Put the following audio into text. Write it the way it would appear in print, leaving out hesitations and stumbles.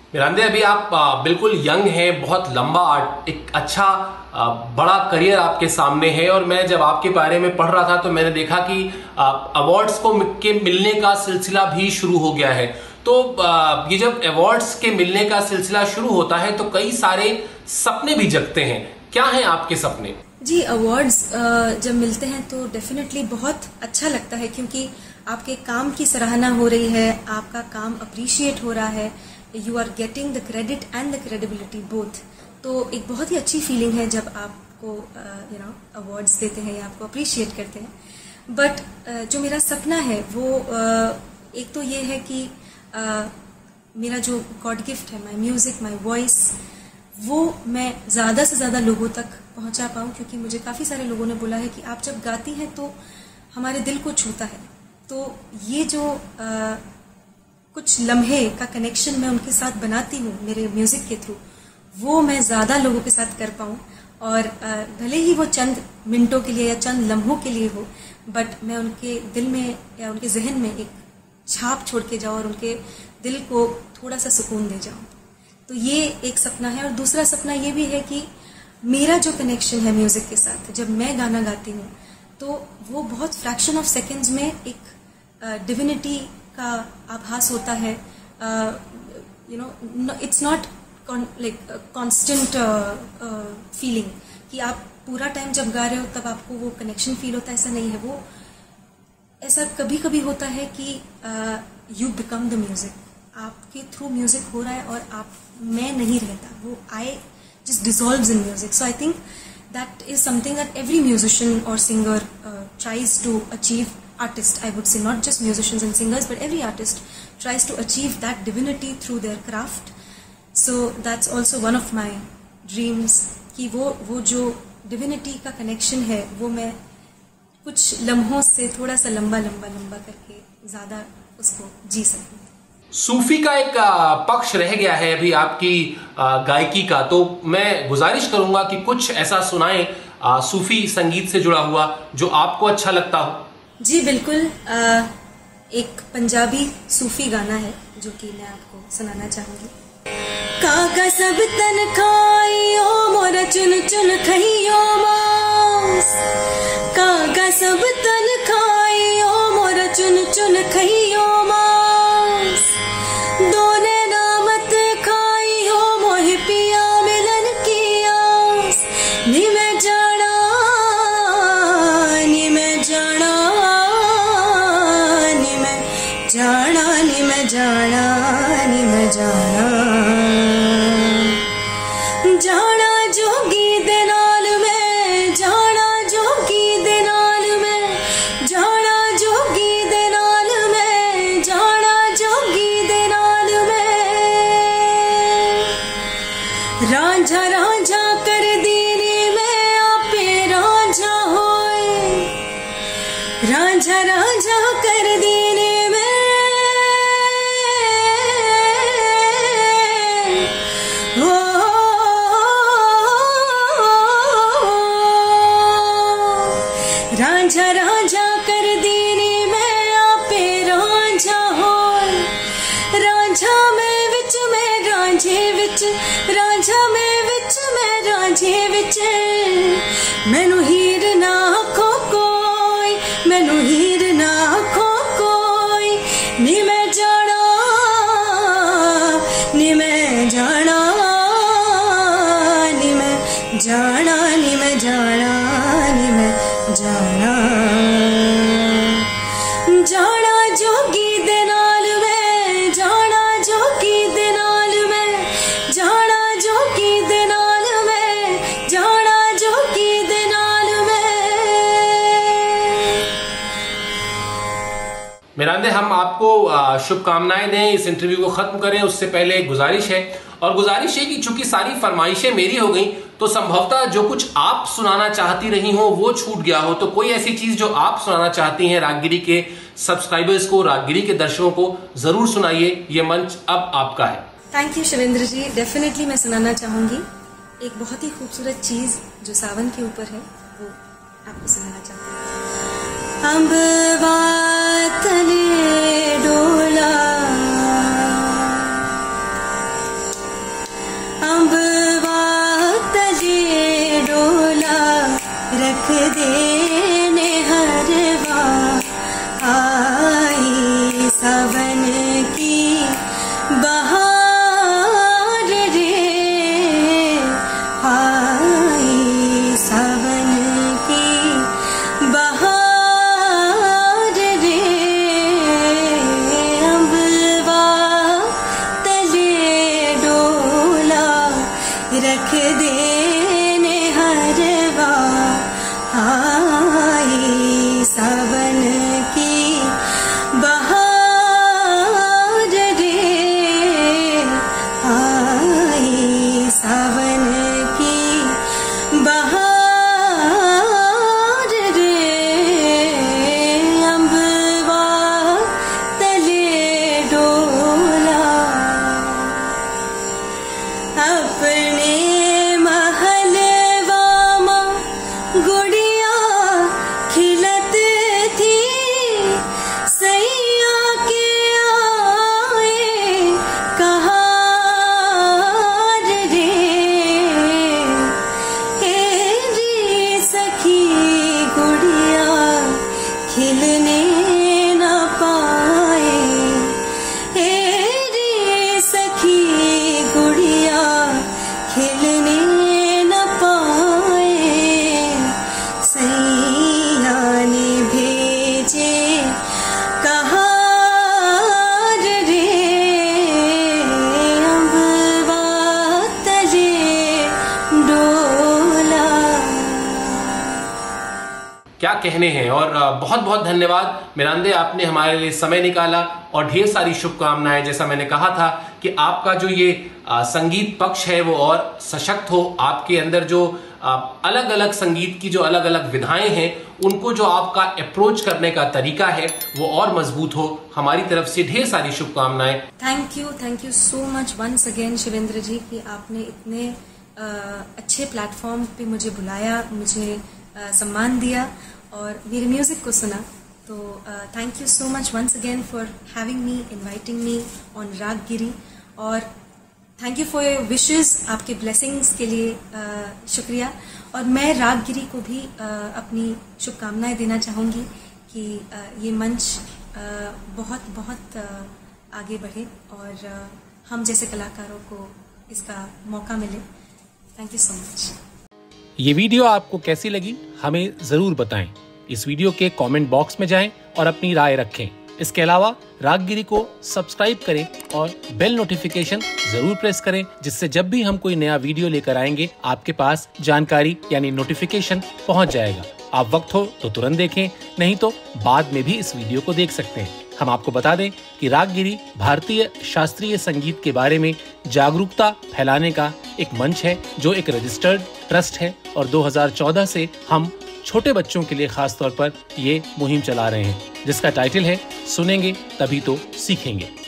मिरांदे, अभी आप बिल्कुल यंग हैं, बहुत लंबा एक अच्छा बड़ा करियर आपके सामने है। और मैं जब आपके बारे में पढ़ रहा था तो मैंने देखा कि अवार्ड्स के मिलने का सिलसिला भी शुरू हो गया है। तो ये जब अवार्ड्स के मिलने का सिलसिला शुरू होता है तो कई सारे सपने भी जगते हैं। क्या हैं आपके सपने? जी, अवार्ड्स जब मिलते हैं तो डेफिनेटली बहुत अच्छा लगता है, क्योंकि आपके काम की सराहना हो रही है, आपका काम अप्रिशिएट हो रहा है, you are getting the credit and the credibility both. तो एक बहुत ही अच्छी फीलिंग है जब आपको अवार्ड्स देते हैं या आपको अप्रिशिएट करते हैं। बट जो मेरा सपना है वो एक तो ये है कि मेरा जो गॉड गिफ्ट है, माई म्यूजिक, माई वॉइस, वो मैं ज़्यादा से ज़्यादा लोगों तक पहुंचा पाऊँ। क्योंकि मुझे काफ़ी सारे लोगों ने बोला है कि आप जब गाती हैं तो हमारे दिल को छूता है। तो ये जो कुछ लम्हे का कनेक्शन मैं उनके साथ बनाती हूँ मेरे म्यूजिक के थ्रू, वो मैं ज़्यादा लोगों के साथ कर पाऊँ। और भले ही वो चंद मिनटों के लिए या चंद लम्हों के लिए हो, बट मैं उनके दिल में या उनके जहन में एक छाप छोड़ के जाऊँ और उनके दिल को थोड़ा सा सुकून दे जाऊँ। तो ये एक सपना है। और दूसरा सपना ये भी है कि मेरा जो कनेक्शन है म्यूजिक के साथ, जब मैं गाना गाती हूँ तो वो बहुत फ्रैक्शन ऑफ सेकेंड्स में एक डिविनिटी का आभास होता है। It's not like constant feeling कि आप पूरा टाइम जब गा रहे हो तब आपको वो कनेक्शन फील होता है। ऐसा नहीं है। वो ऐसा कभी कभी होता है कि यू बिकम द म्यूजिक, आपके थ्रू म्यूजिक हो रहा है और आप मैं नहीं रहता, वो आई just dissolves in music. So I think that is something that every musician or singer tries to achieve. Artist, I would say, not just musicians and singers, but every artist tries to achieve that divinity through their craft. So that's also one of my dreams कि वो जो divinity का connection है वो मैं कुछ लम्हों से थोड़ा सा लंबा करके ज़्यादा उसको जी सकूँ। सूफी का एक पक्ष रह गया है अभी आपकी गायकी का, तो मैं गुजारिश करूंगा कि कुछ ऐसा सुनाएं सूफी संगीत से जुड़ा हुआ जो आपको अच्छा लगता हो। जी बिल्कुल। एक पंजाबी सूफी गाना है जो कि मैं आपको सुनाना चाहूंगी। काका सब तन खाइयो मोरा चुन चुन खइयो मांस, काका सब तन खाइयो मोरा चुन चुन खइयो मांस, दोने नामत खाई हो मोहि पिया मिलन की आस, नी मैं जाना नी मैं जाना नी मैं जाना नी मैं जाना नी मैं जाना, जाना जोगी दे नाल मैं, जाना जोगी दे नाल मैं, जाना जोगी दे नाल मैं, जाना जोगी दे नाल मैं, रांझा रांझा कर दीनी मैं आपे रांझा होए, रांझा रांझा कर दीनी मैं, हो रांझा रांझा कर दीनी मैं आपे रांझा होए, रांझा में विच में रांझे विच, रांझा में विच में रांझे विच, मैनू हीर ना आखो कोई, मैनू हीर ना आखो कोई, नी मैं जाना नी मैं जाना नी मैं जाना नी मैं जाना नी मैं जाना, जाना जोगी दे नाल मैं, जाना जोगी दे नाल मैं, जाना जोगी दे नाल मैं, जाना जोगी दे नाल मैं। मिरांदे, हम आपको शुभकामनाएं दें, इस इंटरव्यू को खत्म करें उससे पहले एक गुजारिश है, और गुजारिश है कि चूंकि सारी फरमाइशें मेरी हो गई तो संभवतः जो कुछ आप सुनाना चाहती रही हो वो छूट गया हो। तो कोई ऐसी चीज जो आप सुनाना चाहती हैं रागगिरी के सब्सक्राइबर्स को, रागगिरी के दर्शकों को, जरूर सुनाइए। ये मंच अब आपका है। Thank you Shivendra ji. Definitely मैं सुनाना चाहूंगी एक बहुत ही खूबसूरत चीज जो सावन के ऊपर है, वो आपको सुनाना चाहती हूँ। अम्ब तले डोला रख देने हरवा आई सावन की बहार रे, आई सावन की बहार रे, अम्बवा तले डोला रख देने हरवा आई सावन की बहार रे, आई सावन की बहार रे, अम्बवा तले डोला अपने महलवा मां गुड़िया खिलत थी, सैया के आए कहार रे, हेरी सखी गुड़िया खिलने न पाए, हेरी सखी गुड़िया खिलने न पाए, सैया ने भेजे कहार रे, अम्बवा तले डोला। क्या कहने हैं। और बहुत बहुत धन्यवाद मिरांदे, आपने हमारे लिए समय निकाला और ढेर सारी शुभकामनाएं। जैसा मैंने कहा था कि आपका जो ये संगीत पक्ष है वो और सशक्त हो, आपके अंदर जो अलग अलग संगीत की जो अलग अलग विधाएं हैं उनको जो आपका अप्रोच करने का तरीका है वो और मजबूत हो। हमारी तरफ से ढेर सारी शुभकामनाएं। Thank you so much once again Shivendra ji कि आपने इतने अच्छे प्लेटफॉर्म पे मुझे बुलाया, मुझे सम्मान दिया और मेरे म्यूजिक को सुना। तो thank you so much once again for having me, inviting me on Raaggiri, और थैंक यू फॉर योर विशेस, आपके ब्लेसिंग्स के लिए शुक्रिया। और मैं रागगिरी को भी अपनी शुभकामनाएं देना चाहूँगी कि ये मंच बहुत बहुत आगे बढ़े और हम जैसे कलाकारों को इसका मौका मिले। Thank you so much. ये वीडियो आपको कैसी लगी हमें जरूर बताएं। इस वीडियो के कमेंट बॉक्स में जाएं और अपनी राय रखें। इसके अलावा रागगिरी को सब्सक्राइब करें और बेल नोटिफिकेशन जरूर प्रेस करें, जिससे जब भी हम कोई नया वीडियो लेकर आएंगे आपके पास जानकारी यानी नोटिफिकेशन पहुंच जाएगा। आप वक्त हो तो तुरंत देखें, नहीं तो बाद में भी इस वीडियो को देख सकते हैं। हम आपको बता दें कि रागगिरी भारतीय शास्त्रीय संगीत के बारे में जागरूकता फैलाने का एक मंच है जो एक रजिस्टर्ड ट्रस्ट है, और 2014 से हम छोटे बच्चों के लिए खास तौर पर ये मुहिम चला रहे हैं, जिसका टाइटल है सुनेंगे तभी तो सीखेंगे।